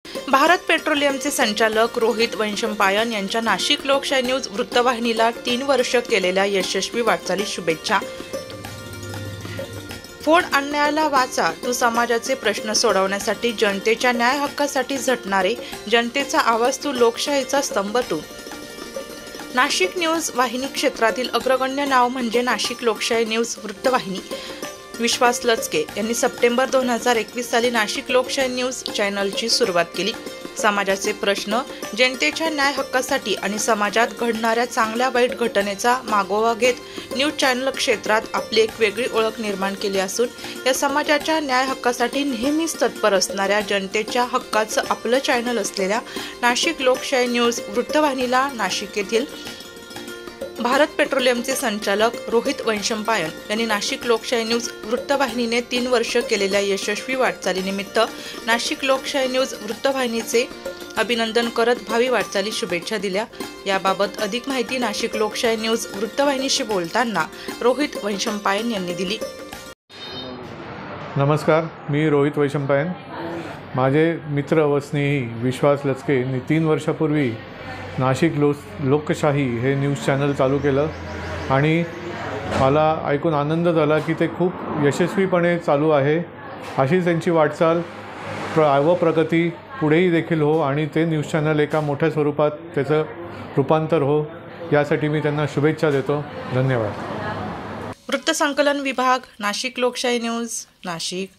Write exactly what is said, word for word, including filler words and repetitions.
भारत पेट्रोलियमचे संचालक रोहित वैशंपायन यांच्या नाशिक लोकशाही न्यूज वृत्तवाहिनीला तीन वर्ष केलेल्या यशस्वी वाटचाली शुभेच्छा। फोन अन्यायाला वाचा, तू समाजाचे प्रश्न सोडवण्यासाठी जनतेच्या न्याय हक्कासाठी झटणारे, जनतेचा आवाज तू, लोकशाहीचा स्तंभ तू। नाशिक न्यूज वाहिनी क्षेत्रातील अग्रगण्य नाव म्हणजे नाशिक लोकशाही न्यूज वृत्तवाहिनी। विश्वास लचके यांनी सप्टेंबर दोन हजार एकवीस साली नाशिक लोकशाही न्यूज चॅनलची सुरुवात केली। समाजाचे प्रश्न, जनतेच्या न्याय हक्कासाठी आणि समाजात घडणाऱ्या चांगल्या वाईट घटनेचा मागोवा घेत न्यूज चॅनल क्षेत्रात आपली एक वेगळी ओळख निर्माण केली असून या समाजाच्या न्याय हक्कासाठी नेहमीच तत्पर असणाऱ्या, जनतेच्या हक्काचं आपलं चॅनल असलेल्या नाशिक लोकशाही न्यूज वृत्तवाहिनीला नाशिक येथील भारत पेट्रोलियमचे संचालक रोहित वैशंपायन यांनी नाशिक लोकशाही न्यूज वृत्तवाहिनीने तीन वर्ष केलेल्या यशस्वी वाटचालीनिमित्त नाशिक लोकशाही न्यूज वृत्तवाहिनीचे अभिनंदन करत भावी वाटचाली शुभेच्छा दिल्या। याबाबत अधिक माहिती नाशिक लोकशाही न्यूज वृत्तवाहिनीशी बोलताना रोहित वैशंपायन यांनी दिली। नमस्कार, मी रोहित वैशंपायन। माझे मित्र व स्नेही विश्वास लचके यांनी तीन वर्षापूर्वी नाशिक लो लोकशाही हे न्यूज चॅनल चालू केलं आणि मला ऐकून आनंद झाला की ते खूप यशस्वीपणे चालू आहे। अशीच त्यांची वाटचाल प्र व प्रगती पुढेही देखील हो आणि ते न्यूज चॅनल एका मोठ्या स्वरूपात त्याचं रूपांतर हो, यासाठी मी त्यांना शुभेच्छा देतो। धन्यवाद। वृत्तसंकलन विभाग, नाशिक लोकशाही न्यूज, नाशिक।